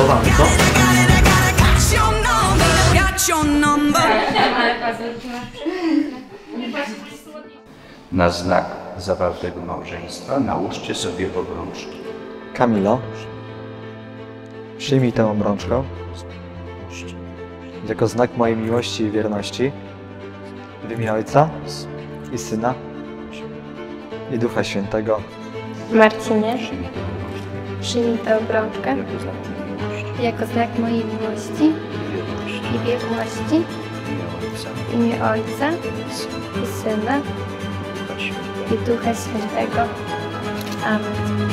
Spróbowamy, co? Na znak zawartego małżeństwa nałóżcie sobie obrączki. Kamilo, przyjmij tę obrączkę jako znak mojej miłości i wierności w imię Ojca i Syna i Ducha Świętego. Marcinie, przyjmij tę obrączkę jako znak mojej miłości i wierności w imię Ojca i Syna i Ducha Świętego. Amen.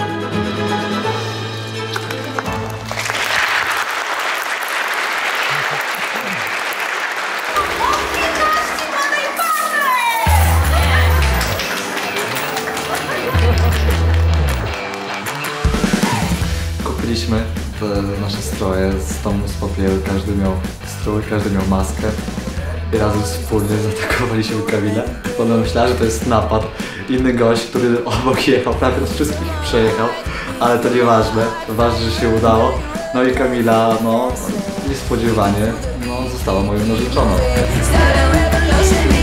Kupiliśmy te nasze stroje z domu z papieru, każdy miał strój, każdy miał maskę i razem wspólnie zaatakowaliśmy Kamilę. Ona myślała, że to jest napad. Inny gość, który obok jechał, prawie od wszystkich przejechał, ale to nieważne, ważne, że się udało. No i Kamila, no niespodziewanie, no, została moją narzeczoną.